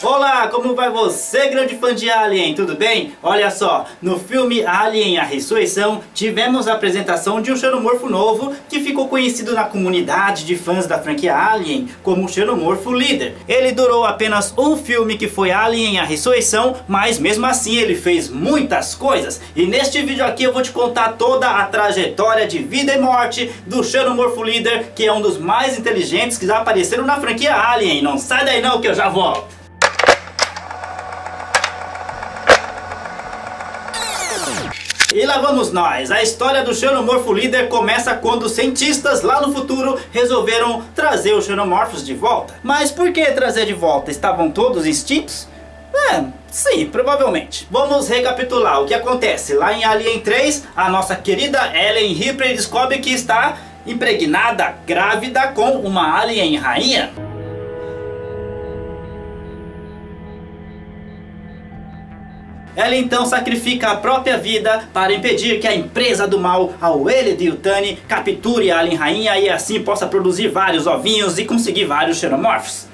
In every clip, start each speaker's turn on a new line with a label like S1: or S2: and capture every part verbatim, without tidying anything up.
S1: Olá, como vai você, grande fã de Alien? Tudo bem? Olha só, no filme Alien: A Ressurreição, tivemos a apresentação de um xenomorfo novo que ficou conhecido na comunidade de fãs da franquia Alien como o xenomorfo líder. Ele durou apenas um filme, que foi Alien: A Ressurreição, mas mesmo assim ele fez muitas coisas. E neste vídeo aqui eu vou te contar toda a trajetória de vida e morte do xenomorfo líder, que é um dos mais inteligentes que já apareceram na franquia Alien. Não sai daí não que eu já volto. E lá vamos nós. A história do xenomorfo líder começa quando os cientistas lá no futuro resolveram trazer os xenomorfos de volta. Mas por que trazer de volta? Estavam todos extintos? É, sim, provavelmente. Vamos recapitular o que acontece. Lá em Alien três, a nossa querida Ellen Ripley descobre que está impregnada, grávida, com uma alien rainha. Ela então sacrifica a própria vida para impedir que a empresa do mal, a Weyland-Yutani, capture a alien rainha e assim possa produzir vários ovinhos e conseguir vários xenomorfos.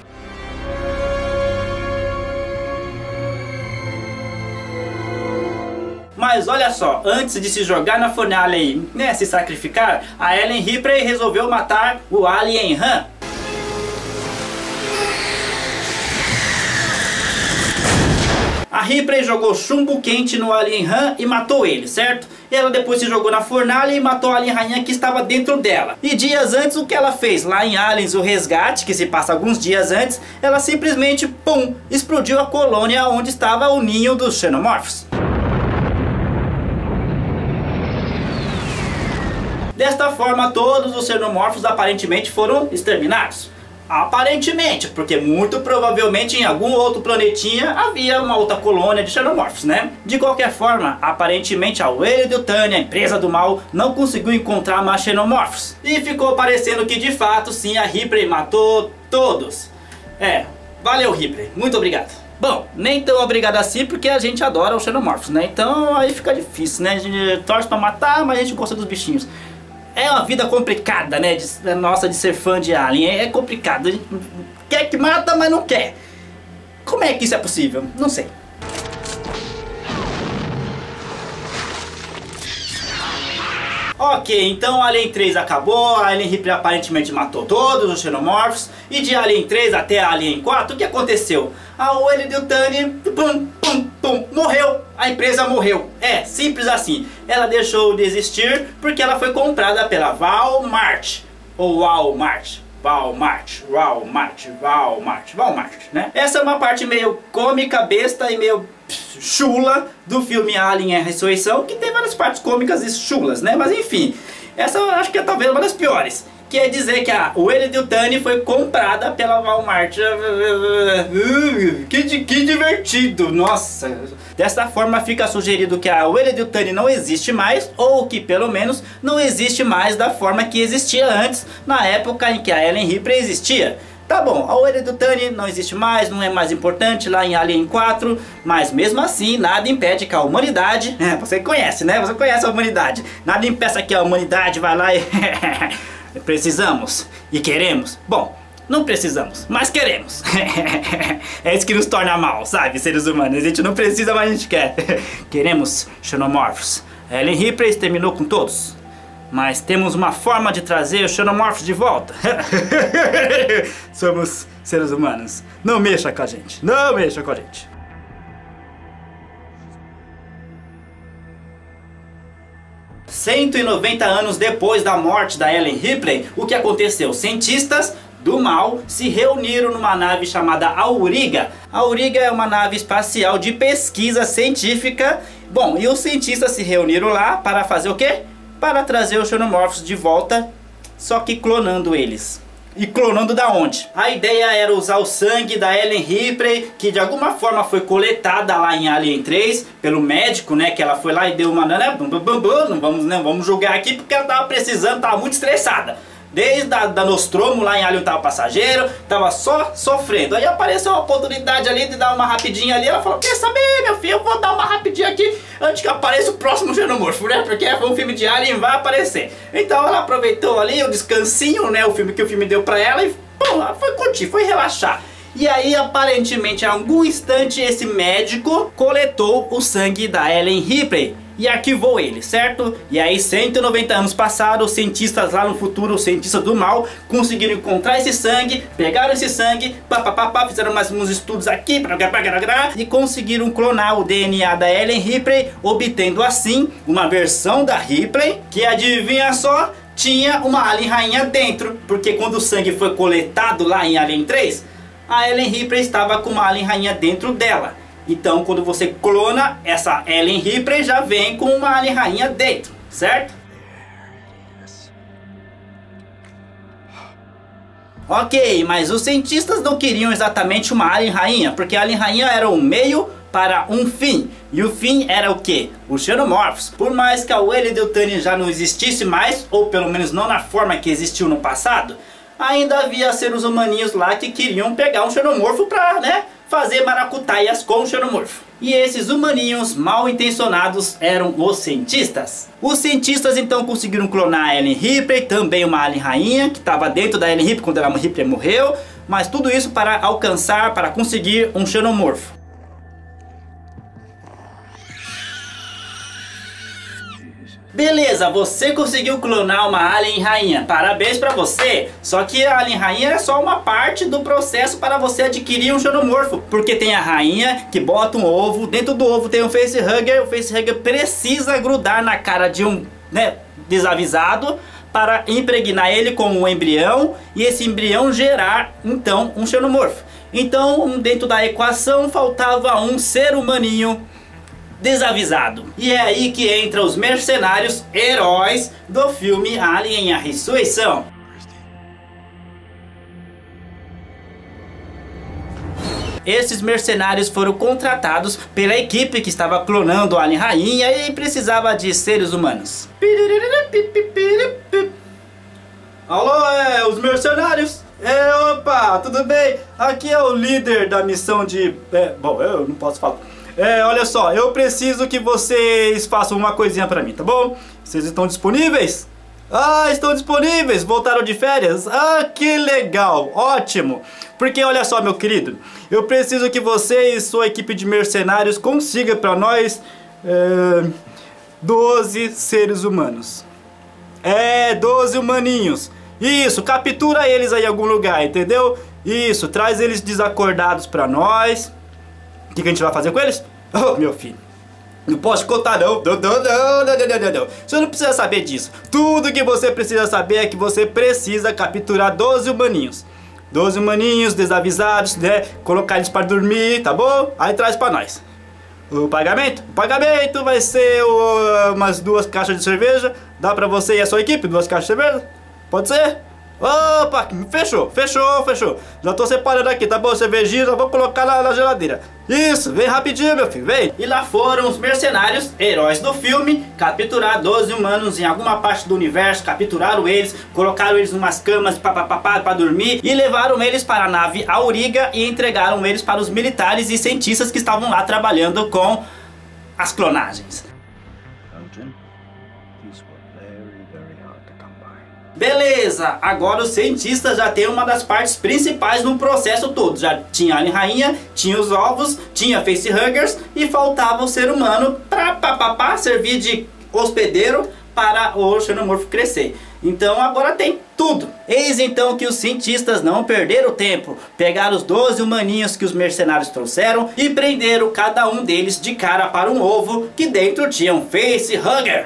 S1: Mas olha só, antes de se jogar na fornalha e, né, se sacrificar, a Ellen Ripley resolveu matar o Alien Han. A Ripley jogou chumbo quente no Alien Han e matou ele, certo? E ela depois se jogou na fornalha e matou a alien rainha que estava dentro dela. E dias antes, o que ela fez? Lá em Aliens: O Resgate, que se passa alguns dias antes, ela simplesmente, pum, explodiu a colônia onde estava o ninho dos xenomorfos. Desta forma, todos os xenomorfos aparentemente foram exterminados. Aparentemente, porque muito provavelmente em algum outro planetinha havia uma outra colônia de xenomorfos, né? De qualquer forma, aparentemente a Weyland-Yutani, a empresa do mal, não conseguiu encontrar mais xenomorfos. E ficou parecendo que de fato sim, a Ripley matou todos. É, valeu Ripley, muito obrigado. Bom, nem tão obrigado assim, porque a gente adora os xenomorfos, né? Então aí fica difícil, né? A gente torce pra matar, mas a gente gosta dos bichinhos. É uma vida complicada, né, de, nossa, de ser fã de Alien. É, é complicado. A gente quer que mata, mas não quer. Como é que isso é possível? Não sei. Ok, então Alien três acabou, a Ellen Ripley aparentemente matou todos os xenomorfos. E de Alien três até Alien quatro, o que aconteceu? A Weyland-Yutani, pum, pum, pum, morreu. A empresa morreu. É, simples assim. Ela deixou de existir porque ela foi comprada pela Walmart. Ou Walmart. Walmart, Walmart, Walmart, Walmart, né? Essa é uma parte meio cômica, besta e meio chula do filme Alien: A Ressurreição, que tem várias partes cômicas e chulas, né? Mas enfim, essa eu acho que é talvez uma das piores. Que é dizer que a Weyland-Yutani foi comprada pela Walmart. Que, que divertido, nossa. Dessa forma fica sugerido que a Weyland-Yutani não existe mais, ou que pelo menos não existe mais da forma que existia antes, na época em que a Ellen Ripley existia. Tá bom, a Weyland-Yutani não existe mais, não é mais importante lá em Alien quatro, mas mesmo assim nada impede que a humanidade, é, você conhece, né? Você conhece a humanidade. Nada impeça que a humanidade vai lá e precisamos e queremos. Bom, não precisamos, mas queremos. É isso que nos torna mal, sabe, seres humanos. A gente não precisa, mas a gente quer. Queremos xenomorfos. A Ellen Ripley terminou com todos, mas temos uma forma de trazer os xenomorfos de volta. Somos seres humanos. Não mexa com a gente. Não mexa com a gente. cento e noventa anos depois da morte da Ellen Ripley, o que aconteceu? Cientistas do mal se reuniram numa nave chamada Auriga. A Auriga é uma nave espacial de pesquisa científica. Bom, e os cientistas se reuniram lá para fazer o quê? Para trazer os xenomorfos de volta, só que clonando eles. E clonando da onde? A ideia era usar o sangue da Ellen Ripley, que de alguma forma foi coletada lá em Alien três pelo médico, né? Que ela foi lá e deu uma... Né, bum, bum, bum, bum, não vamos, não vamos julgar aqui porque ela tava precisando, tava muito estressada. Desde a da Nostromo lá em Alien Oitavo Passageiro, tava só sofrendo. Aí apareceu uma oportunidade ali de dar uma rapidinha ali. Ela falou, quer saber, meu filho, eu vou dar uma rapidinha aqui antes que apareça o próximo xenomorfo, né? Porque é um filme de Alien, vai aparecer. Então ela aproveitou ali o descansinho, né? O filme que o filme deu pra ela e, pô, foi curtir, foi relaxar. E aí, aparentemente, em algum instante, esse médico coletou o sangue da Ellen Ripley e arquivou ele, certo? E aí, cento e noventa anos passaram, os cientistas lá no futuro, os cientistas do mal, conseguiram encontrar esse sangue, pegaram esse sangue, pá, pá, pá, pá, fizeram mais uns estudos aqui, e conseguiram clonar o D N A da Ellen Ripley, obtendo assim uma versão da Ripley, que adivinha só, tinha uma Alien Rainha dentro, porque quando o sangue foi coletado lá em Alien três, a Ellen Ripley estava com uma Alien Rainha dentro dela. Então, quando você clona, essa Ellen Ripley já vem com uma Alien Rainha dentro, certo? Ok, mas os cientistas não queriam exatamente uma Alien Rainha, porque a Alien Rainha era um meio para um fim. E o fim era o quê? Os xenomorfos. Por mais que a Weyland-Yutani já não existisse mais, ou pelo menos não na forma que existiu no passado, ainda havia seres humaninhos lá que queriam pegar um xenomorfo pra, né, fazer maracutaias com o xenomorfo. E esses humaninhos mal intencionados eram os cientistas. Os cientistas então conseguiram clonar a Ellen Ripley, também uma Alien Rainha, que estava dentro da Ellen Ripley quando a Ripley morreu. Mas tudo isso para alcançar, para conseguir um xenomorfo. Beleza, você conseguiu clonar uma Alien Rainha, parabéns pra você. Só que a Alien Rainha é só uma parte do processo para você adquirir um xenomorfo. Porque tem a rainha que bota um ovo, dentro do ovo tem um facehugger. O facehugger precisa grudar na cara de um, né, desavisado para impregnar ele com um embrião. E esse embrião gerar, então, um xenomorfo. Então, dentro da equação, faltava um ser humaninho desavisado. E é aí que entram os mercenários heróis do filme Alien: A Ressurreição. Esses mercenários foram contratados pela equipe que estava clonando a Alien Rainha e precisava de seres humanos. Alô, é os mercenários? É, opa, tudo bem? Aqui é o líder da missão de... É, bom, eu não posso falar. É, olha só, eu preciso que vocês façam uma coisinha pra mim, tá bom? Vocês estão disponíveis? Ah, estão disponíveis, voltaram de férias? Ah, que legal, ótimo. Porque olha só, meu querido, eu preciso que você e sua equipe de mercenários consiga pra nós é, doze seres humanos. É, doze humaninhos. Isso, captura eles aí em algum lugar, entendeu? Isso, traz eles desacordados pra nós. O que, que a gente vai fazer com eles? Oh, meu filho, não posso contar não. Não, não, não, não, não, não, não. Você não precisa saber disso. Tudo que você precisa saber é que você precisa capturar doze humaninhos. doze humaninhos desavisados, né? Colocar eles para dormir, tá bom? Aí traz pra nós. O pagamento? O pagamento vai ser uh, umas duas caixas de cerveja. Dá pra você e a sua equipe duas caixas de cerveja? Pode ser? Opa, fechou, fechou, fechou. Já tô separando aqui, tá bom? Cervejinha, já vou colocar na, na geladeira. Isso, vem rapidinho, meu filho, vem. E lá foram os mercenários, heróis do filme, capturar doze humanos em alguma parte do universo. Capturaram eles, colocaram eles em umas camas para dormir e levaram eles para a nave Auriga e entregaram eles para os militares e cientistas que estavam lá trabalhando com as clonagens. Beleza, agora os cientistas já tem uma das partes principais no processo todo. Já tinha a Alien Rainha, tinha os ovos, tinha facehuggers e faltava o ser humano para papapá servir de hospedeiro para o xenomorfo crescer. Então agora tem tudo. Eis então que os cientistas não perderam tempo. Pegaram os doze humaninhos que os mercenários trouxeram e prenderam cada um deles de cara para um ovo que dentro tinha um facehugger.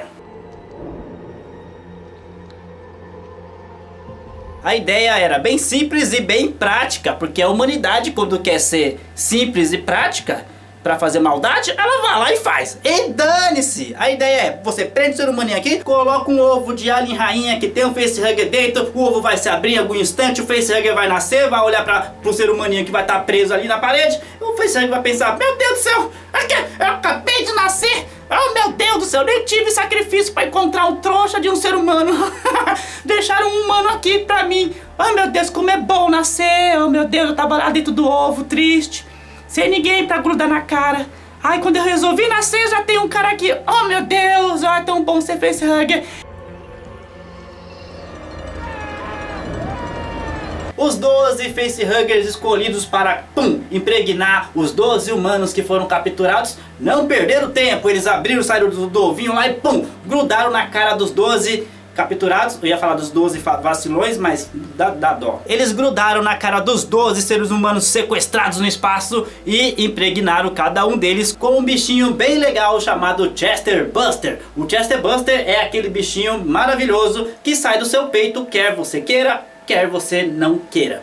S1: A ideia era bem simples e bem prática, porque a humanidade, quando quer ser simples e prática pra fazer maldade, ela vai lá e faz. E dane-se! A ideia é, você prende o ser humaninho aqui, coloca um ovo de Alien Rainha que tem um facehugger dentro, o ovo vai se abrir em algum instante, o facehugger vai nascer, vai olhar pra, pro ser humaninho que vai estar preso ali na parede, e o facehugger vai pensar, meu Deus do céu, eu acabei de nascer! Oh meu Deus do céu, nem tive sacrifício pra encontrar um trouxa de um ser humano. Deixaram um humano aqui pra mim. Oh meu Deus, como é bom nascer. Oh meu Deus, eu tava lá dentro do ovo, triste, sem ninguém pra grudar na cara. Ai, quando eu resolvi nascer, já tem um cara aqui. Oh meu Deus, oh, é tão bom ser facehugger. Os doze facehuggers escolhidos para, pum, impregnar os doze humanos que foram capturados não perderam tempo. Eles abriram, saíram do, do ovinho lá e, pum, grudaram na cara dos doze capturados. Eu ia falar dos doze vacilões, mas dá, dá dó. Eles grudaram na cara dos doze seres humanos sequestrados no espaço e impregnaram cada um deles com um bichinho bem legal chamado Chester Buster. O Chester Buster é aquele bichinho maravilhoso que sai do seu peito, quer você queira, quer você não queira.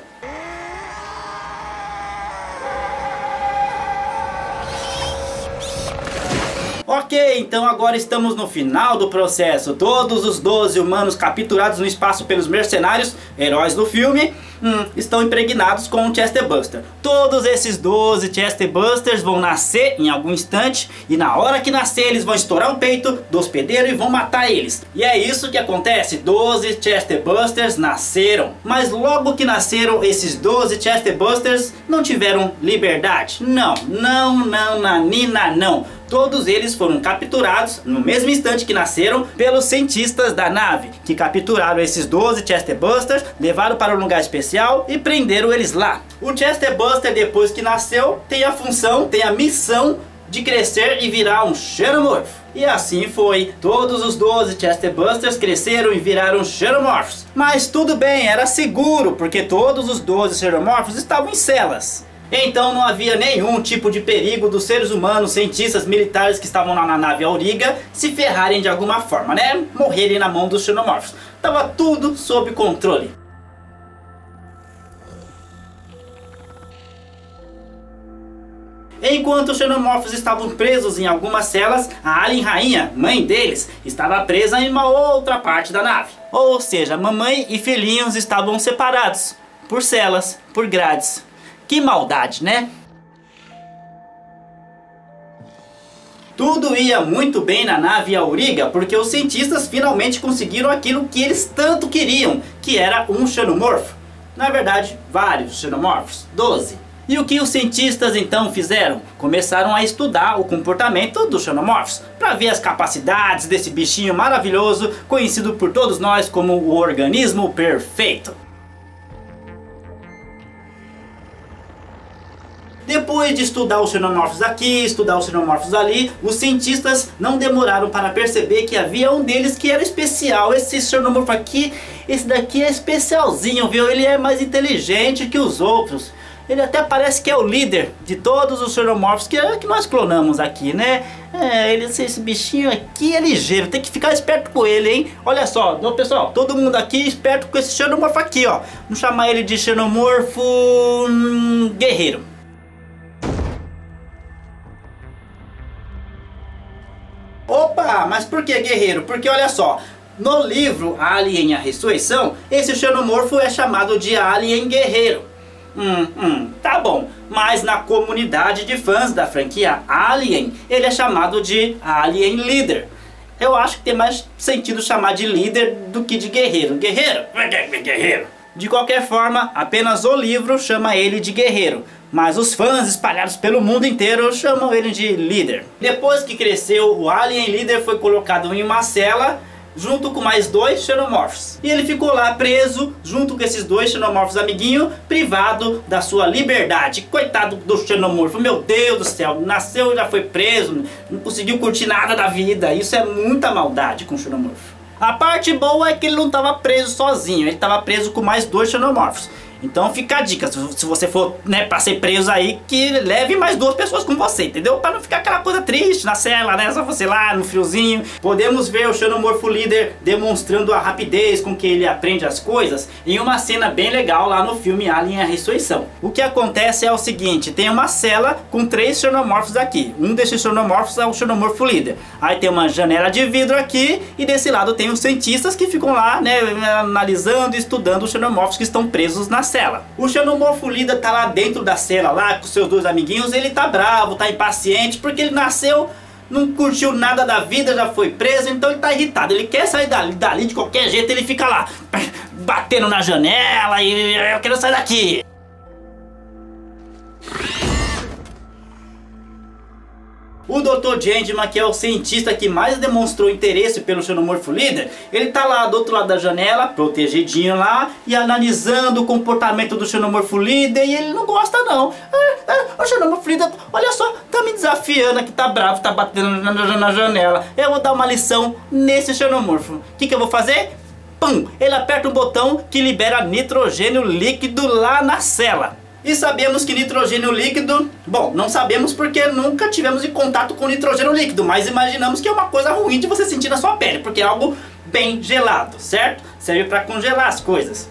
S1: Ok, então agora estamos no final do processo. Todos os doze humanos capturados no espaço pelos mercenários, heróis do filme, hum, estão impregnados com o Chester Buster. Todos esses doze Chester Busters vão nascer em algum instante, e na hora que nascer eles vão estourar o peito do hospedeiro e vão matar eles. E é isso que acontece, doze Chester Busters nasceram. Mas logo que nasceram, esses doze Chester Busters não tiveram liberdade. Não, não, não, nanina, não. Todos eles foram capturados no mesmo instante que nasceram pelos cientistas da nave, que capturaram esses doze Chester Busters, levaram para um lugar especial e prenderam eles lá. O Chester Buster, depois que nasceu, tem a função, tem a missão de crescer e virar um xenomorfo. E assim foi, todos os doze Chester Busters cresceram e viraram xenomorfos. Mas tudo bem, era seguro, porque todos os doze xenomorfos estavam em celas. Então não havia nenhum tipo de perigo dos seres humanos, cientistas, militares que estavam lá na nave Auriga se ferrarem de alguma forma, né? Morrerem na mão dos xenomorfos. Tava tudo sob controle. Enquanto os xenomorfos estavam presos em algumas celas, a Alien Rainha, mãe deles, estava presa em uma outra parte da nave. Ou seja, mamãe e filhinhos estavam separados por celas, por grades. Que maldade, né? Tudo ia muito bem na nave Auriga, porque os cientistas finalmente conseguiram aquilo que eles tanto queriam, que era um xenomorfo. Na verdade, vários xenomorfos, doze. E o que os cientistas então fizeram? Começaram a estudar o comportamento dos xenomorfos, para ver as capacidades desse bichinho maravilhoso, conhecido por todos nós como o organismo perfeito. Depois de estudar os xenomorfos aqui, estudar os xenomorfos ali, os cientistas não demoraram para perceber que havia um deles que era especial. Esse xenomorfo aqui, esse daqui é especialzinho, viu? Ele é mais inteligente que os outros. Ele até parece que é o líder de todos os xenomorfos que, que nós clonamos aqui, né? É, ele, esse bichinho aqui é ligeiro, tem que ficar esperto com ele, hein? Olha só, pessoal, todo mundo aqui esperto com esse xenomorfo aqui, ó. Vamos chamar ele de xenomorfo hum, guerreiro. Opa, mas por que guerreiro? Porque olha só, no livro Alien: A Ressurreição, esse xenomorfo é chamado de Alien Guerreiro. Hum, hum, tá bom, mas na comunidade de fãs da franquia Alien, ele é chamado de Alien Líder. Eu acho que tem mais sentido chamar de líder do que de guerreiro. Guerreiro? Guerreiro. De qualquer forma, apenas o livro chama ele de guerreiro, mas os fãs espalhados pelo mundo inteiro chamam ele de líder. Depois que cresceu, o Alien Líder foi colocado em uma cela junto com mais dois xenomorfos. E ele ficou lá preso junto com esses dois xenomorfos amiguinhos, privado da sua liberdade. Coitado do xenomorfo, meu Deus do céu, nasceu e já foi preso, não conseguiu curtir nada da vida. Isso é muita maldade com o xenomorfo. A parte boa é que ele não estava preso sozinho, ele estava preso com mais dois xenomorfos. Então fica a dica, se você for, né, pra ser preso aí, que leve mais duas pessoas com você, entendeu? Pra não ficar aquela coisa triste na cela, né? Só você lá no friozinho. Podemos ver o xenomorfo líder demonstrando a rapidez com que ele aprende as coisas em uma cena bem legal lá no filme Alien: A Ressurreição. O que acontece é o seguinte, tem uma cela com três xenomorfos aqui. Um desses xenomorfos é o xenomorfo líder. Aí tem uma janela de vidro aqui e desse lado tem os cientistas que ficam lá, né, analisando e estudando os xenomorfos que estão presos na cela. O xenomorfo líder tá lá dentro da cela, lá com seus dois amiguinhos. Ele tá bravo, tá impaciente, porque ele nasceu, não curtiu nada da vida, já foi preso, então ele tá irritado. Ele quer sair dali, dali de qualquer jeito, ele fica lá, batendo na janela e eu quero sair daqui. O doutor Changeman, que é o cientista que mais demonstrou interesse pelo Xenomorfo Líder, ele tá lá do outro lado da janela, protegidinho lá, e analisando o comportamento do Xenomorfo Líder, e ele não gosta não. Ah, ah, o Xenomorfo Líder, olha só, tá me desafiando aqui, tá bravo, tá batendo na, na, na janela. Eu vou dar uma lição nesse Xenomorfo. O que que eu vou fazer? Pum! Ele aperta um botão que libera nitrogênio líquido lá na cela. E sabemos que nitrogênio líquido, bom, não sabemos porque nunca tivemos em contato com nitrogênio líquido, mas imaginamos que é uma coisa ruim de você sentir na sua pele, porque é algo bem gelado, certo? Serve para congelar as coisas.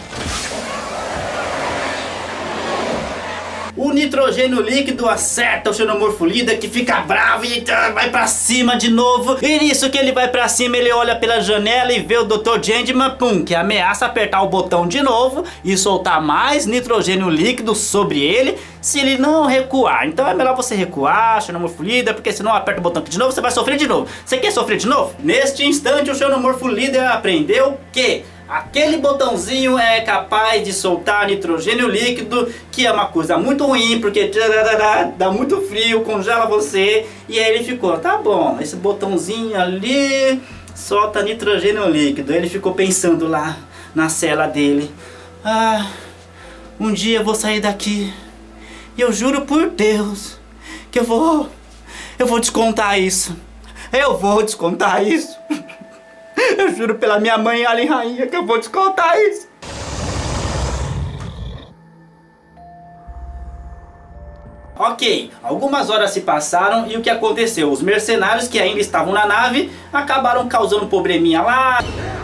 S1: O nitrogênio líquido acerta o Xenomorfo Líder, que fica bravo e vai pra cima de novo. E nisso que ele vai pra cima, ele olha pela janela e vê o doutor Changeman, pum, que ameaça apertar o botão de novo e soltar mais nitrogênio líquido sobre ele se ele não recuar. Então é melhor você recuar, Xenomorfo Líder, porque senão aperta o botão aqui de novo, você vai sofrer de novo. Você quer sofrer de novo? Neste instante o Xenomorfo Líder aprendeu que aquele botãozinho é capaz de soltar nitrogênio líquido, que é uma coisa muito ruim, porque dá muito frio, congela você. E aí ele ficou, tá bom, esse botãozinho ali solta nitrogênio líquido. Ele ficou pensando lá na cela dele, ah, um dia eu vou sair daqui e eu juro por Deus que eu vou, eu vou descontar isso. Eu vou descontar isso. Eu juro pela minha mãe, Alien Rainha, que eu vou descontar isso. Ok, algumas horas se passaram e o que aconteceu? Os mercenários que ainda estavam na nave acabaram causando um probleminha lá.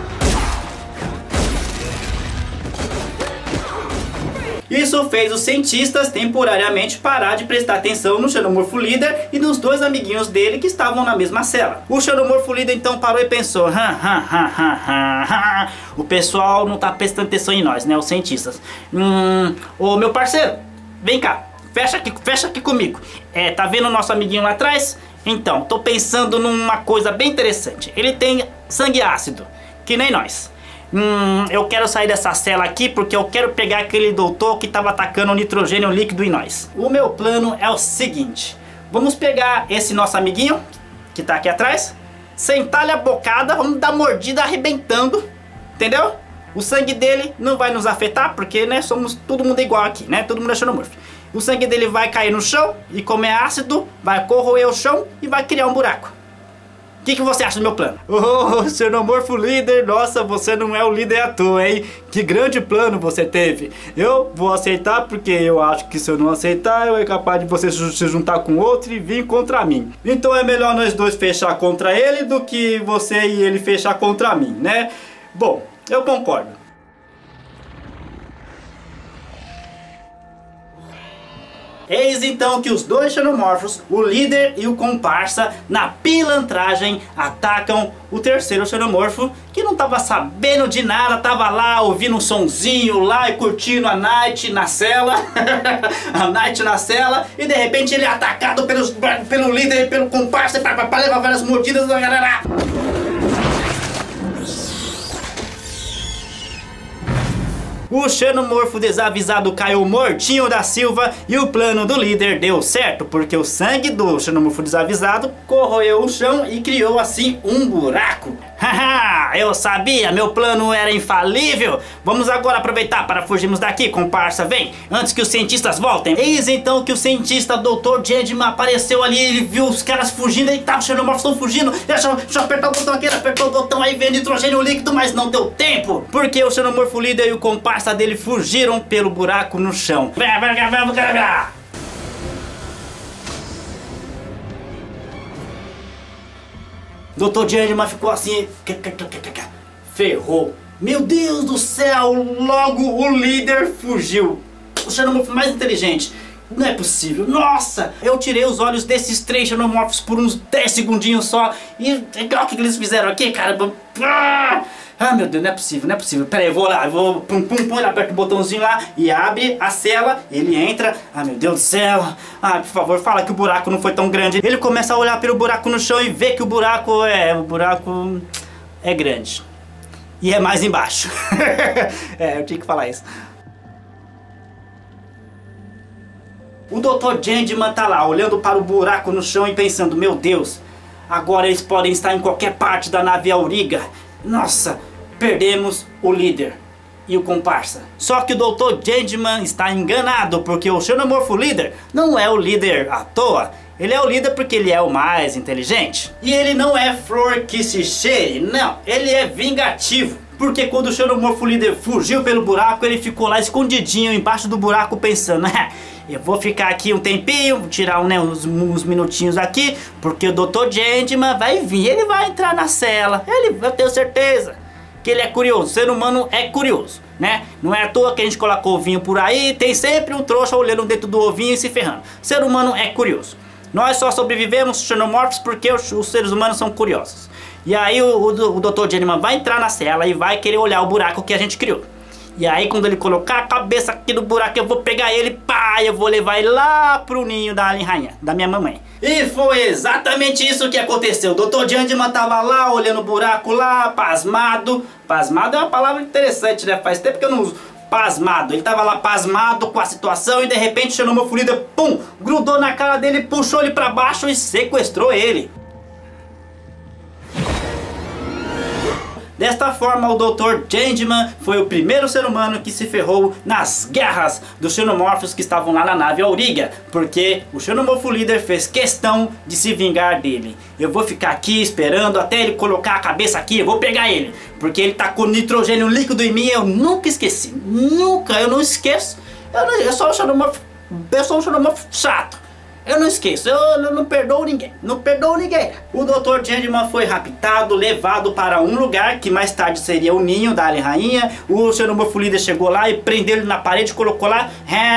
S1: Isso fez os cientistas temporariamente parar de prestar atenção no Xenomorfo Líder e nos dois amiguinhos dele que estavam na mesma cela. O Xenomorfo Líder então parou e pensou, ha, ha, ha, ha, ha, ha. O pessoal não tá prestando atenção em nós, né, os cientistas. Hum, ô meu parceiro, vem cá, fecha aqui, fecha aqui comigo. É, tá vendo o nosso amiguinho lá atrás? Então, tô pensando numa coisa bem interessante. Ele tem sangue ácido, que nem nós. Hum, eu quero sair dessa cela aqui porque eu quero pegar aquele doutor que estava atacando o nitrogênio líquido em nós. O meu plano é o seguinte: vamos pegar esse nosso amiguinho que está aqui atrás, sentar-lhe a bocada, vamos dar mordida arrebentando, entendeu? O sangue dele não vai nos afetar porque, né, somos todo mundo igual aqui, né? Todo mundo é xenomorfo. O sangue dele vai cair no chão e, como é ácido, vai corroer o chão e vai criar um buraco. O que, que você acha do meu plano? Oh, Xenomorfo Líder, nossa, você não é o líder à toa, hein? Que grande plano você teve. Eu vou aceitar porque eu acho que se eu não aceitar, eu é capaz de você se juntar com outro e vir contra mim. Então é melhor nós dois fechar contra ele do que você e ele fechar contra mim, né? Bom, eu concordo. Eis então que os dois xenomorfos, o líder e o comparsa, na pilantragem, atacam o terceiro xenomorfo, que não tava sabendo de nada, tava lá ouvindo um sonzinho lá e curtindo a Night na cela, a Night na cela, e de repente ele é atacado pelos, pelo líder e pelo comparsa, para levar várias mordidas da galera. O xenomorfo desavisado caiu mortinho da Silva e o plano do líder deu certo, porque o sangue do xenomorfo desavisado corroeu o chão e criou assim um buraco. Haha, eu sabia, meu plano era infalível. Vamos agora aproveitar para fugirmos daqui, comparsa, vem, antes que os cientistas voltem. Eis então que o cientista doutor Changeman apareceu ali, ele viu os caras fugindo, e tá, os xenomorfos estão fugindo. Deixa, deixa eu apertar o botão aqui, ele apertou o botão, aí veio nitrogênio líquido, mas não deu tempo, porque o xenomorfo líder e o comparsa dele fugiram pelo buraco no chão. doutor Changeman ficou assim, ferrou. Meu Deus do céu, logo o líder fugiu. O xenomorfo mais inteligente. Não é possível, nossa! Eu tirei os olhos desses três xenomorfos por uns dez segundinhos só. E olha o que eles fizeram aqui, cara. Ah, meu Deus, não é possível, não é possível. Pera aí, eu vou lá, eu vou pum pum pum, ele aperta o botãozinho lá e abre a cela, ele entra. Ah, meu Deus do céu. Ah, por favor, fala que o buraco não foi tão grande. Ele começa a olhar pelo buraco no chão e vê que o buraco é, o buraco é grande. E é mais embaixo. É, eu tinha que falar isso. O doutor Changeman tá lá, olhando para o buraco no chão e pensando, meu Deus, agora eles podem estar em qualquer parte da nave Auriga. Nossa, perdemos o líder e o comparsa. Só que o doutor Changeman está enganado, porque o Xenomorfo líder não é o líder à toa. Ele é o líder porque ele é o mais inteligente. E ele não é flor que se cheire, não, ele é vingativo. Porque quando o Xenomorfo líder fugiu pelo buraco, ele ficou lá escondidinho embaixo do buraco pensando, eu vou ficar aqui um tempinho, tirar um, né, uns, uns minutinhos aqui, porque o doutor Changeman vai vir, ele vai entrar na cela, ele, eu tenho certeza que ele é curioso, o ser humano é curioso, né? Não é à toa que a gente coloca ovinho por aí, tem sempre um trouxa olhando dentro do ovinho e se ferrando. O ser humano é curioso. Nós só sobrevivemos xenomorfos porque os, os seres humanos são curiosos. E aí o, o, o doutor Changeman vai entrar na cela e vai querer olhar o buraco que a gente criou. E aí quando ele colocar a cabeça aqui no buraco, eu vou pegar ele, pá, eu vou levar ele lá pro ninho da Alien Rainha, da minha mamãe. E foi exatamente isso que aconteceu. O doutor Changeman tava lá, olhando o buraco lá, pasmado. Pasmado é uma palavra interessante, né? Faz tempo que eu não uso. Pasmado, ele tava lá pasmado com a situação e de repente o Xenomorfo líder, pum, grudou na cara dele, puxou ele pra baixo e sequestrou ele. Desta forma, o doutor Changeman foi o primeiro ser humano que se ferrou nas guerras dos xenomorfos que estavam lá na nave Auriga, porque o Xenomorfo líder fez questão de se vingar dele. Eu vou ficar aqui esperando até ele colocar a cabeça aqui, eu vou pegar ele, porque ele tá com nitrogênio líquido em mim. Eu nunca esqueci, nunca, eu não esqueço. Eu, não, eu sou um xenomorfo, eu sou um xenomorfo chato. Eu não esqueço, eu, eu não perdoo ninguém, não perdoo ninguém. O doutor Changeman foi raptado, levado para um lugar que mais tarde seria o ninho da Alien Rainha. O Xenomorfo líder chegou lá e prendeu ele na parede e colocou lá.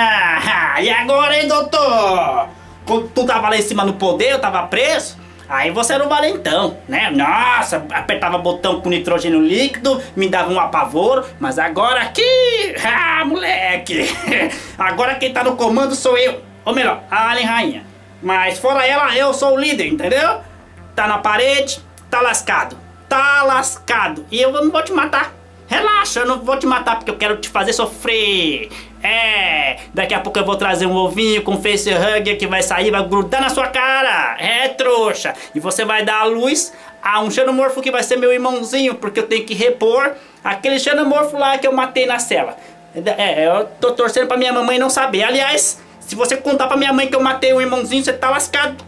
S1: Ah, ah, e agora, hein, doutor? Quando tu tava lá em cima no poder, eu tava preso. Aí você era um valentão, né? Nossa, apertava botão com nitrogênio líquido, me dava um apavoro. Mas agora aqui, ah, moleque, agora quem tá no comando sou eu. Ou melhor, a Alien Rainha. Mas fora ela, eu sou o líder, entendeu? Tá na parede, tá lascado. Tá lascado. E eu não vou te matar. Relaxa, eu não vou te matar porque eu quero te fazer sofrer. É, daqui a pouco eu vou trazer um ovinho com facehugger que vai sair, vai grudar na sua cara. É, trouxa. E você vai dar a luz a um xenomorfo que vai ser meu irmãozinho, porque eu tenho que repor aquele xenomorfo lá que eu matei na cela. É, eu tô torcendo pra minha mamãe não saber. Aliás, se você contar pra minha mãe que eu matei o irmãozinho, você tá lascado.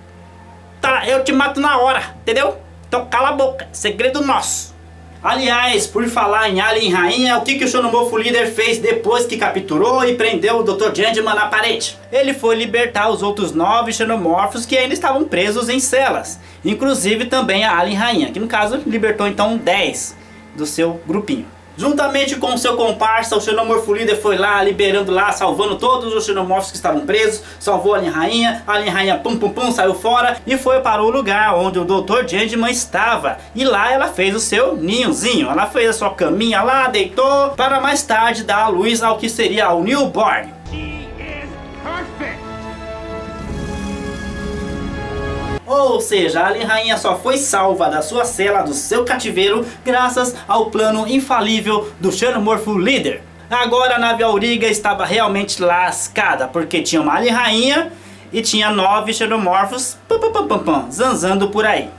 S1: Tá, eu te mato na hora, entendeu? Então cala a boca, segredo nosso. Aliás, por falar em Alien Rainha, o que, que o Xenomorfo líder fez depois que capturou e prendeu o doutor Changeman na parede? Ele foi libertar os outros nove xenomorfos que ainda estavam presos em celas. Inclusive também a Alien Rainha, que no caso libertou então dez do seu grupinho. Juntamente com o seu comparsa, o Xenomorfo líder foi lá, liberando lá, salvando todos os xenomorfos que estavam presos, salvou a Alien Rainha, a Alien Rainha pum pum pum saiu fora e foi para o lugar onde o doutor Changeman estava. E lá ela fez o seu ninhozinho, ela fez a sua caminha lá, deitou, para mais tarde dar a luz ao que seria o newborn. Ou seja, a Alien Rainha só foi salva da sua cela, do seu cativeiro, graças ao plano infalível do Xenomorfo líder. Agora a nave Auriga estava realmente lascada, porque tinha uma Alien Rainha e tinha nove xenomorfos pam, pam, pam, pam, pam, zanzando por aí.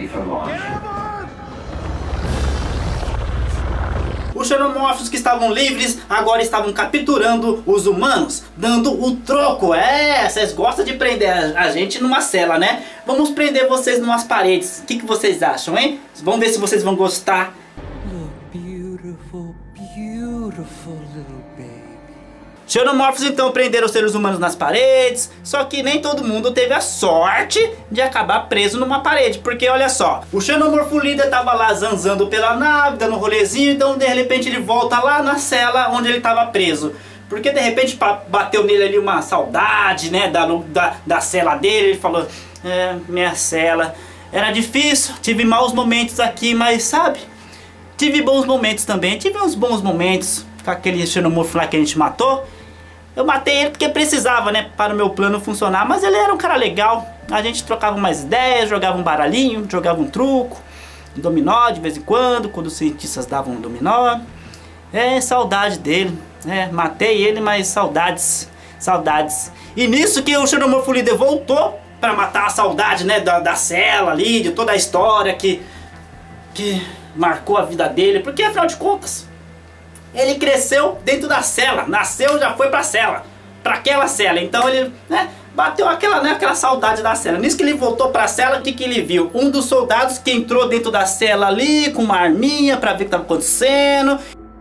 S1: Os xenomorfos que estavam livres agora estavam capturando os humanos, dando o troco. É, vocês gostam de prender a gente numa cela, né? Vamos prender vocês numas paredes. O que, que vocês acham, hein? Vamos ver se vocês vão gostar. Beautiful, beautiful little baby. Xenomorfos então prenderam os seres humanos nas paredes, só que nem todo mundo teve a sorte de acabar preso numa parede, porque olha só, o Xenomorfo líder tava lá zanzando pela nave, dando um rolezinho, então de repente ele volta lá na cela onde ele tava preso, porque de repente bateu nele ali uma saudade, né, da, da, da cela dele. Ele falou, é, minha cela, era difícil, tive maus momentos aqui, mas sabe, tive bons momentos também, tive uns bons momentos com aquele Xenomorfo lá que a gente matou. Eu matei ele porque precisava, né, para o meu plano funcionar, mas ele era um cara legal. A gente trocava umas ideias, jogava um baralhinho, jogava um truco, um dominó de vez em quando, quando os cientistas davam um dominó. É, saudade dele, é, matei ele, mas saudades, saudades. E nisso que o Xenomorfo Líder voltou pra matar a saudade, né, da, da cela ali, de toda a história que, que marcou a vida dele. Porque afinal de contas, ele cresceu dentro da cela, nasceu e já foi pra cela, pra aquela cela. Então ele, né, bateu aquela, né, aquela saudade da cela. Nisso que ele voltou pra cela, o que, que ele viu? Um dos soldados que entrou dentro da cela ali com uma arminha pra ver o que estava acontecendo.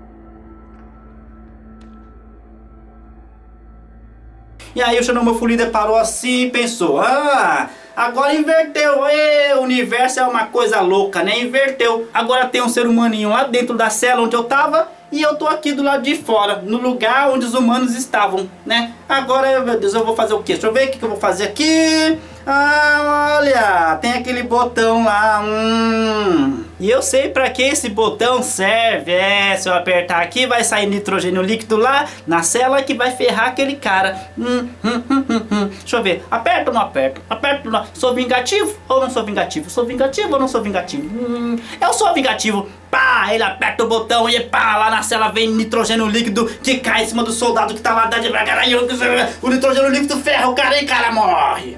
S1: E aí o Xenomorfo Líder parou assim e pensou: ah, agora inverteu, Ê, o universo é uma coisa louca, né? Inverteu. Agora tem um ser humaninho lá dentro da cela onde eu tava e eu tô aqui do lado de fora, no lugar onde os humanos estavam, né? Agora, meu Deus, eu vou fazer o quê? Deixa eu ver o que, que eu vou fazer aqui. Ah, olha, tem aquele botão lá, hum. E eu sei pra que esse botão serve. É, se eu apertar aqui vai sair nitrogênio líquido lá na cela que vai ferrar aquele cara. Hum, hum, hum, hum, hum. Deixa eu ver, aperto ou não aperto? Aperto ou não? Sou vingativo ou não sou vingativo? Sou vingativo ou não sou vingativo? Hum, eu sou vingativo. Pá, ele aperta o botão e pá, lá na cela vem nitrogênio líquido que cai em cima do soldado que tá lá devagar. O nitrogênio líquido ferra o cara e o cara morre.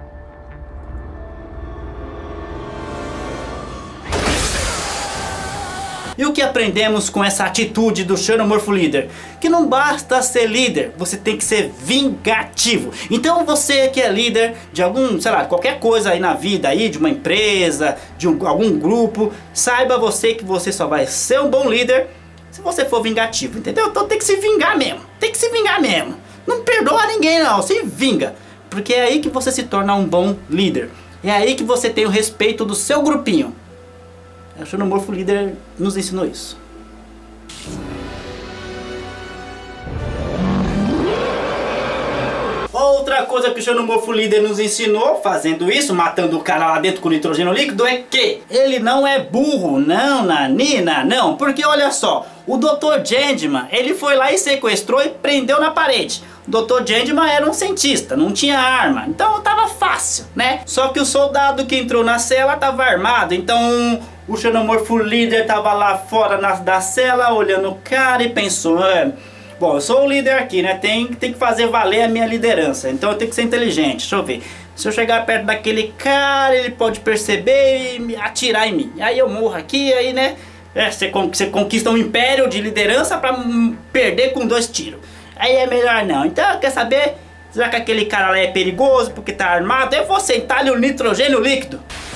S1: E o que aprendemos com essa atitude do Xenomorfo Líder? Que não basta ser líder, você tem que ser vingativo. Então você que é líder de algum, sei lá, qualquer coisa aí na vida, aí, de uma empresa, de um, algum grupo, saiba você que você só vai ser um bom líder se você for vingativo, entendeu? Então tem que se vingar mesmo, tem que se vingar mesmo. Não perdoa ninguém não, se vinga. Porque é aí que você se torna um bom líder. É aí que você tem o respeito do seu grupinho. O Xenomorfo Líder nos ensinou isso. Outra coisa que o Xenomorfo Líder nos ensinou, fazendo isso, matando o cara lá dentro com nitrogênio líquido, é que ele não é burro, não, nanina, não. Porque olha só, o doutor Changeman, ele foi lá e sequestrou e prendeu na parede. O doutor Changeman era um cientista, não tinha arma, então tava fácil, né? Só que o soldado que entrou na cela tava armado, então o Xenomorfo Líder tava lá fora na, da cela, olhando o cara e pensou: é, bom, eu sou o líder aqui, né? Tem, tem que fazer valer a minha liderança, então eu tenho que ser inteligente. Deixa eu ver, se eu chegar perto daquele cara, ele pode perceber e me atirar em mim. Aí eu morro aqui, aí, né? É, você, você conquista um império de liderança pra perder com dois tiros. Aí é melhor não. Então, quer saber? Será que aquele cara lá é perigoso porque tá armado? Eu vou sentar-lhe o nitrogênio líquido.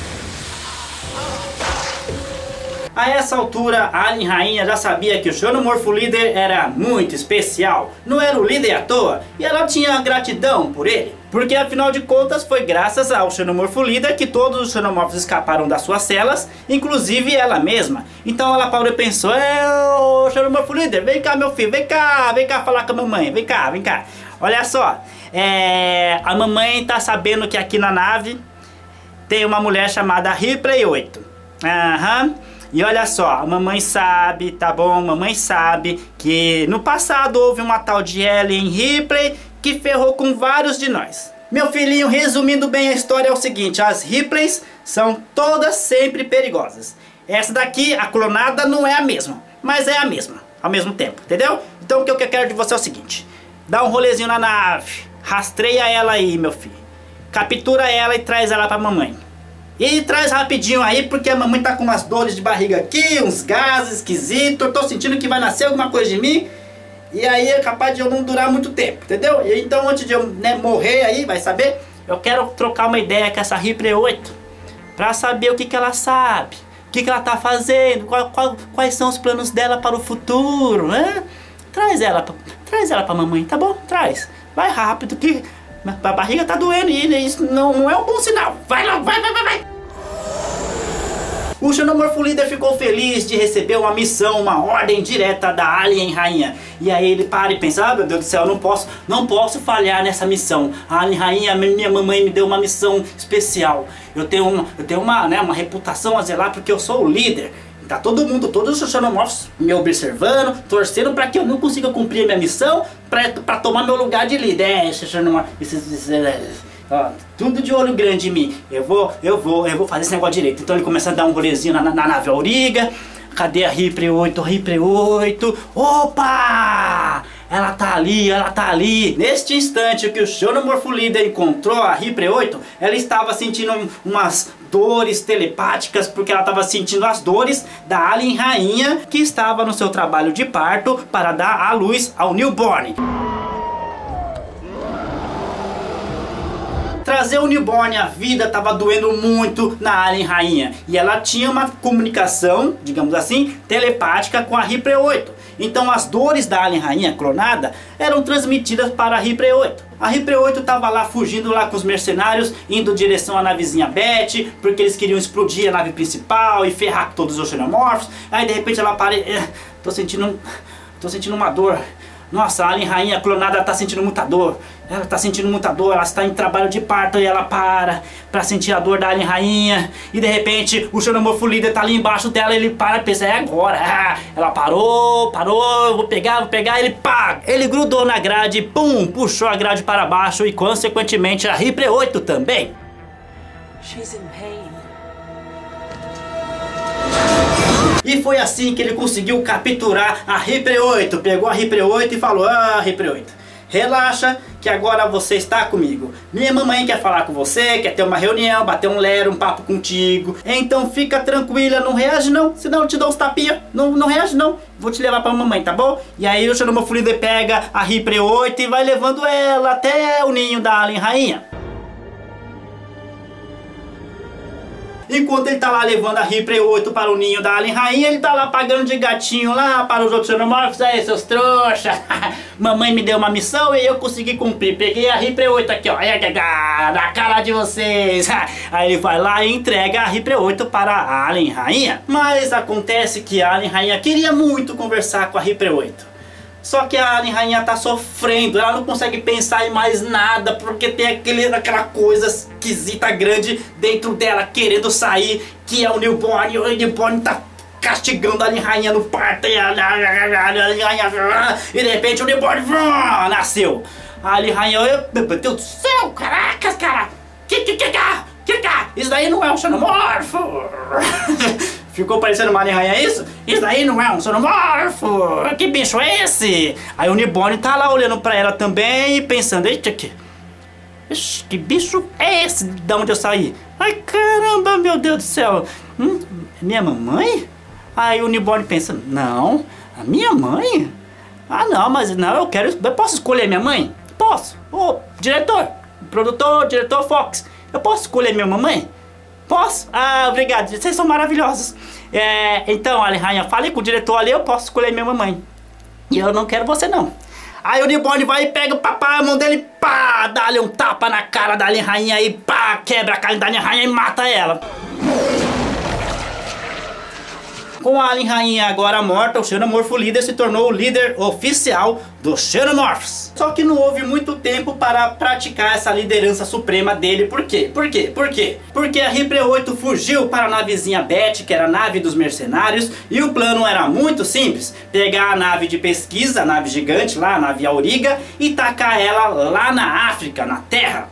S1: A essa altura, a Alien Rainha já sabia que o Xenomorfo Líder era muito especial. Não era o líder à toa. E ela tinha gratidão por ele. Porque afinal de contas foi graças ao Xenomorfo Líder que todos os xenomorfos escaparam das suas celas, inclusive ela mesma. Então ela parou e pensou: é, ô Xenomorfo Líder, vem cá meu filho, vem cá, vem cá falar com a mamãe, vem cá, vem cá. Olha só, é, a mamãe tá sabendo que aqui na nave tem uma mulher chamada Ripley oito. Aham. Uhum. E olha só, a mamãe sabe, tá bom? Mamãe sabe que no passado houve uma tal de Ellen Ripley que ferrou com vários de nós. Meu filhinho, resumindo bem a história é o seguinte: as Ripleys são todas sempre perigosas. Essa daqui, a clonada, não é a mesma, mas é a mesma, ao mesmo tempo, entendeu? Então o que eu quero de você é o seguinte: dá um rolezinho na nave, rastreia ela aí, meu filho. Captura ela e traz ela pra mamãe. E traz rapidinho aí, porque a mamãe tá com umas dores de barriga aqui, uns gases esquisitos. Eu tô sentindo que vai nascer alguma coisa de mim. E aí é capaz de eu não durar muito tempo, entendeu? E então antes de eu, né, morrer aí, vai saber, eu quero trocar uma ideia com essa Ripley oito. Pra saber o que que ela sabe, o que que ela tá fazendo, qual, qual, quais são os planos dela para o futuro, né? Traz ela, traz ela pra mamãe, tá bom? Traz. Vai rápido que a barriga tá doendo e isso não, não é um bom sinal. Vai lá, vai, vai, vai, vai. O Xenomorfo Líder ficou feliz de receber uma missão, uma ordem direta da Alien Rainha. E aí ele para e pensa: ah, meu Deus do céu, não posso, não posso falhar nessa missão. A Alien Rainha, minha mamãe me deu uma missão especial. Eu tenho uma, eu tenho uma, né, uma reputação a zelar porque eu sou o líder. Tá todo mundo, todos os xenomorfos me observando, torcendo para que eu não consiga cumprir a minha missão, para tomar meu lugar de líder. É, esse xenomorfo, esses, esses, ó, tudo de olho grande em mim. Eu vou, eu vou, eu vou fazer esse negócio direito. Então ele começa a dar um rolezinho na, na, na nave Auriga. Cadê a Ripley oito? Ripley oito. Opa! ela tá ali, ela tá ali. Neste instante que o Xenomorfo Líder encontrou a Ripley oito, ela estava sentindo umas dores telepáticas, porque ela estava sentindo as dores da Alien Rainha, que estava no seu trabalho de parto para dar à luz ao newborn. Trazer o newborn à vida estava doendo muito na Alien Rainha, e ela tinha uma comunicação, digamos assim, telepática com a Ripley oito. Então as dores da Alien Rainha clonada eram transmitidas para a Ripley oito. A Ripley oito estava lá fugindo lá com os mercenários, indo em direção à navezinha Beth, porque eles queriam explodir a nave principal e ferrar com todos os xenomorfos. Aí de repente ela para, eh, tô sentindo, tô sentindo uma dor. Nossa, a Alien Rainha clonada está sentindo muita dor. Ela está sentindo muita dor, ela está em trabalho de parto e ela para para sentir a dor da Alien Rainha. E de repente o Xenomorfo Líder está ali embaixo dela, ele para e pensa, é agora. Ah, ela parou, parou, vou pegar, vou pegar, ele pá! Ele grudou na grade, pum, puxou a grade para baixo e consequentemente a Ripley oito também.
S2: She's in pain.
S1: E foi assim que ele conseguiu capturar a Ripley oito. Pegou a Ripley oito e falou, ah, Ripley oito, relaxa que agora você está comigo. Minha mamãe quer falar com você, quer ter uma reunião, bater um lero, um papo contigo. Então fica tranquila, não reage não, senão eu te dou uns tapinha. Não, não reage não, vou te levar pra mamãe, tá bom? E aí o Xenomorfo Líder pega a Ripley oito e vai levando ela até o ninho da Alien Rainha. Enquanto ele tá lá levando a Ripley oito para o ninho da Alien Rainha, ele tá lá pagando de gatinho lá para os outros xenomorfos. Aí, seus trouxas, mamãe me deu uma missão e eu consegui cumprir. Peguei a Ripley oito aqui, ó, na cara de vocês. Aí ele vai lá e entrega a Ripley oito para a Alien Rainha. Mas acontece que a Alien Rainha queria muito conversar com a Ripley oito. Só que a Alien Rainha tá sofrendo, ela não consegue pensar em mais nada, porque tem aquele, aquela coisa esquisita grande dentro dela, querendo sair, que é o newborn, e o newborn tá castigando a Alien Rainha no parto, e, a, e de repente o newborn nasceu. A Alien Rainha, meu Deus do céu, caracas, cara, que que que que que isso daí não é um xenomorfo. Ficou parecendo uma Alien Rainha isso? Isso daí não é um xenomorfo! Que bicho é esse? Aí o newborn tá lá olhando pra ela também e pensando, eita, que, que bicho é esse? Da onde eu saí? Ai caramba, meu Deus do céu! Hum, minha mamãe? Aí o newborn pensa, não, a minha mãe? Ah não, mas não, eu quero, eu posso escolher minha mãe? Posso! Ô, diretor, produtor, diretor Fox, eu posso escolher minha mamãe? Posso? Ah, obrigado, vocês são maravilhosos. É, então, Alien Rainha, falei com o diretor ali, eu posso escolher minha mamãe. E eu não quero você não. Aí o newborn vai e pega o papai, a mão dele, pá, dá-lhe um tapa na cara da Alien Rainha e pá, quebra a cara da Alien Rainha e mata ela. Com a Alien Rainha agora morta, o Xenomorfo Líder se tornou o líder oficial dos Xenomorphs. Só que não houve muito tempo para praticar essa liderança suprema dele. Por quê? Por quê? Por quê? Porque a Ripley oito fugiu para a navezinha Beth, que era a nave dos mercenários, e o plano era muito simples. Pegar a nave de pesquisa, a nave gigante lá, a nave Auriga, e tacar ela lá na África, na Terra.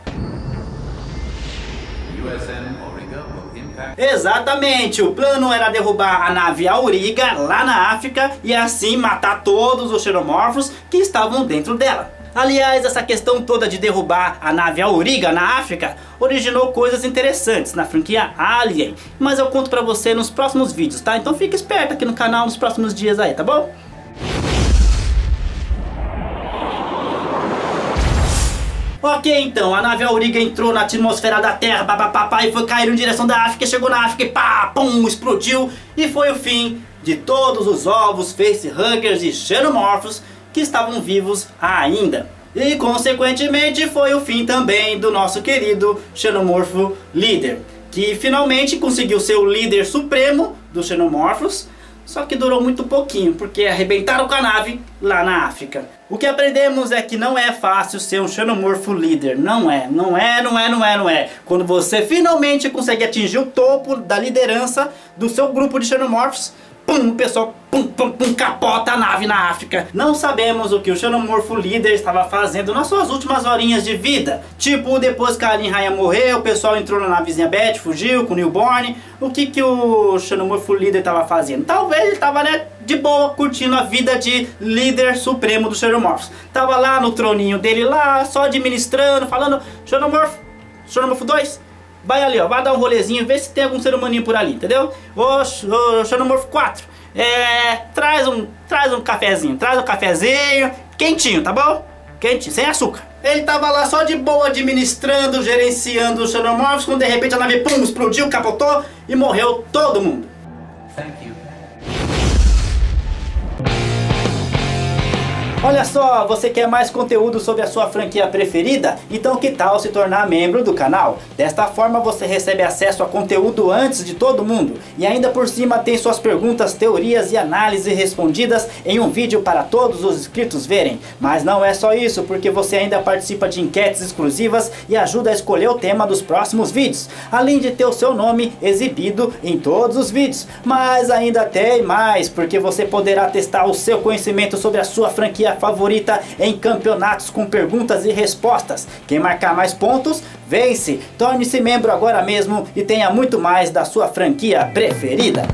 S3: U S N
S1: Exatamente, o plano era derrubar a nave Auriga lá na África e assim matar todos os xenomorfos que estavam dentro dela. Aliás, essa questão toda de derrubar a nave Auriga na África originou coisas interessantes na franquia Alien, mas eu conto pra você nos próximos vídeos, tá? Então fica esperto aqui no canal nos próximos dias aí, tá bom? Ok, então, a nave Auriga entrou na atmosfera da Terra, papapá, e foi cair em direção da África, chegou na África e pá, pum, explodiu. E foi o fim de todos os ovos, facehuggers e xenomorfos que estavam vivos ainda. E, consequentemente, foi o fim também do nosso querido Xenomorfo Líder, que finalmente conseguiu ser o líder supremo dos xenomorfos. Só que durou muito pouquinho, porque arrebentaram com a nave lá na África. O que aprendemos é que não é fácil ser um Xenomorfo Líder. Não é, não é, não é, não é, não é. Quando você finalmente consegue atingir o topo da liderança do seu grupo de Xenomorfos, pum, o pessoal pum, pum, pum, capota a nave na África. Não sabemos o que o Xenomorfo líder estava fazendo nas suas últimas horinhas de vida. Tipo, depois que a Alien Rainha morreu, o pessoal entrou na navezinha Beth, fugiu com o Newborn. O que que o Xenomorfo líder estava fazendo? Talvez ele estava, né, de boa, curtindo a vida de líder supremo dos Xenomorfos. Tava lá no troninho dele lá, só administrando, falando: Xenomorfo, Xenomorfo dois, vai ali, ó, vai dar um rolezinho, vê se tem algum ser humaninho por ali, entendeu? Ô, ô Xenomorfo quatro, é, traz um, traz um cafezinho, traz um cafezinho, quentinho, tá bom? Quentinho, sem açúcar. Ele tava lá só de boa, administrando, gerenciando os Xenomorfos, quando de repente a nave, pum, explodiu, capotou e morreu todo mundo.
S2: Thank you.
S1: Olha só, você quer mais conteúdo sobre a sua franquia preferida? Então que tal se tornar membro do canal? Desta forma você recebe acesso a conteúdo antes de todo mundo. E ainda por cima tem suas perguntas, teorias e análises respondidas em um vídeo para todos os inscritos verem. Mas não é só isso, porque você ainda participa de enquetes exclusivas e ajuda a escolher o tema dos próximos vídeos. Além de ter o seu nome exibido em todos os vídeos. Mas ainda tem mais, porque você poderá testar o seu conhecimento sobre a sua franquia favorita em campeonatos com perguntas e respostas. Quem marcar mais pontos, vence. Torne-se membro agora mesmo e tenha muito mais da sua franquia preferida.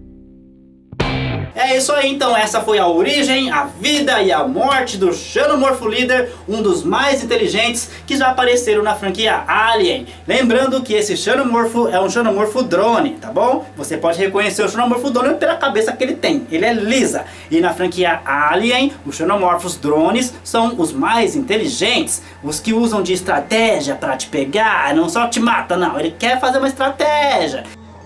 S1: É isso aí, então essa foi a origem, a vida e a morte do Xenomorfo líder, um dos mais inteligentes que já apareceram na franquia Alien. Lembrando que esse Xenomorfo é um Xenomorfo drone, tá bom? Você pode reconhecer o Xenomorfo drone pela cabeça que ele tem, ele é lisa. E na franquia Alien, os Xenomorfos drones são os mais inteligentes, os que usam de estratégia para te pegar, não só te mata, não, ele quer fazer uma estratégia.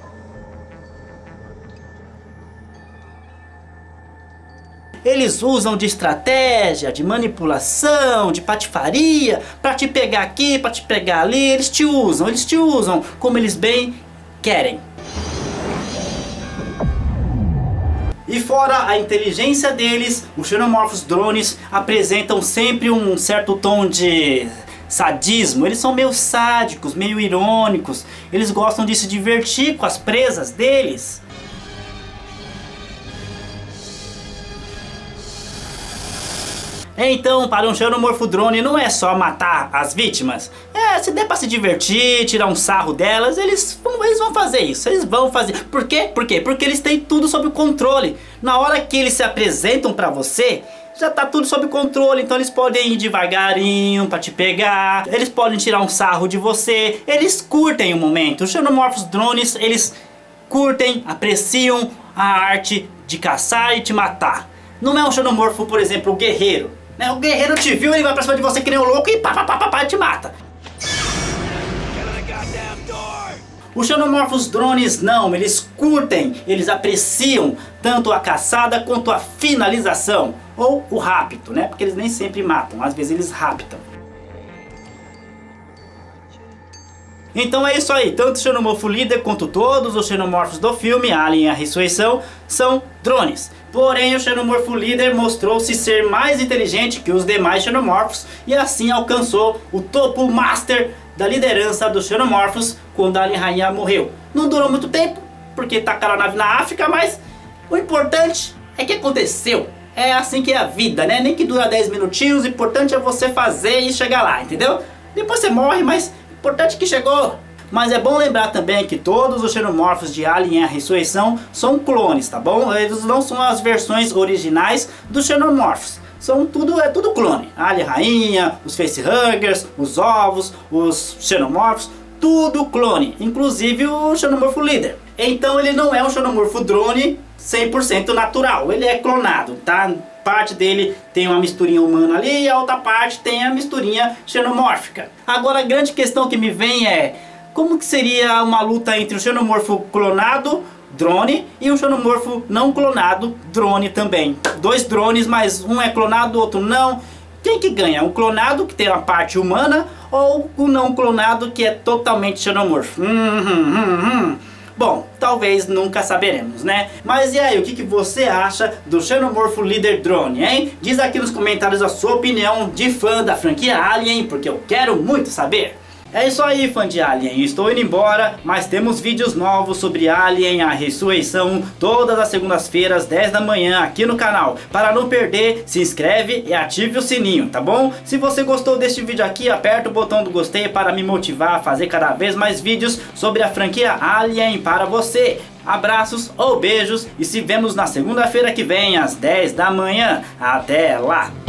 S1: Eles usam de estratégia, de manipulação, de patifaria, para te pegar aqui, para te pegar ali. Eles te usam, eles te usam como eles bem querem. E fora a inteligência deles, os Xenomorfos drones apresentam sempre um certo tom de sadismo. Eles são meio sádicos, meio irônicos. Eles gostam de se divertir com as presas deles. Então, para um Xenomorfo drone não é só matar as vítimas. É, se der pra se divertir, tirar um sarro delas, eles, eles vão fazer isso, eles vão fazer. Por quê? Por quê? Porque eles têm tudo sob controle. Na hora que eles se apresentam pra você, já tá tudo sob controle, então eles podem ir devagarinho pra te pegar, eles podem tirar um sarro de você, eles curtem o momento. Os Xenomorfos drones, eles curtem, apreciam a arte de caçar e te matar. Não é um Xenomorfo, por exemplo, o guerreiro. Né? O guerreiro te viu, ele vai pra cima de você que nem um louco e pá, pá, pá, pá, pá, te mata. Os Xenomorfos drones não, eles curtem, eles apreciam tanto a caçada quanto a finalização. Ou o rapto, né? Porque eles nem sempre matam, às vezes eles raptam. Então é isso aí, tanto o Xenomorfo líder quanto todos os Xenomorfos do filme Alien: A Ressurreição são drones. Porém, o Xenomorfo líder mostrou-se ser mais inteligente que os demais Xenomorfos e assim alcançou o topo master da liderança dos Xenomorfos quando a Alien Rainha morreu. Não durou muito tempo, porque tacaram a nave na África, mas o importante é que aconteceu. É assim que é a vida, né? Nem que dura dez minutinhos, o importante é você fazer e chegar lá, entendeu? Depois você morre, mas o importante é que chegou. Mas é bom lembrar também que todos os Xenomorfos de Alien: A Ressurreição são clones, tá bom? Eles não são as versões originais dos Xenomorfos. São tudo, é tudo clone. A Alien Rainha, os Facehuggers, os ovos, os Xenomorfos, tudo clone. Inclusive o Xenomorfo líder. Então ele não é um Xenomorfo drone cem por cento natural. Ele é clonado, tá? Parte dele tem uma misturinha humana ali e a outra parte tem a misturinha xenomórfica. Agora a grande questão que me vem é: como que seria uma luta entre o Xenomorfo clonado, drone, e um Xenomorfo não clonado, drone também? Dois drones, mas um é clonado, o outro não. Quem que ganha? O clonado, que tem a parte humana, ou o não clonado, que é totalmente xenomorfo? Hum, hum, hum, hum. Bom, talvez nunca saberemos, né? Mas e aí, o que, que você acha do Xenomorfo líder drone, hein? Diz aqui nos comentários a sua opinião de fã da franquia Alien, porque eu quero muito saber. É isso aí, fã de Alien, estou indo embora, mas temos vídeos novos sobre Alien, a Ressurreição, todas as segundas-feiras, dez da manhã, aqui no canal. Para não perder, se inscreve e ative o sininho, tá bom? Se você gostou deste vídeo aqui, aperta o botão do gostei para me motivar a fazer cada vez mais vídeos sobre a franquia Alien para você. Abraços ou beijos e se vemos na segunda-feira que vem, às dez da manhã. Até lá!